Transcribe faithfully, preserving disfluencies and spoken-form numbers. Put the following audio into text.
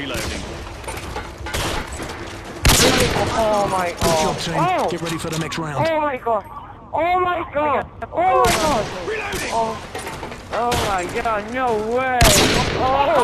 Reloading. Oh my god. Good job, team. Oh. Get ready for the next round. Oh my god. Oh my god. Oh my god. Reloading! Oh, oh my god, no way. Oh.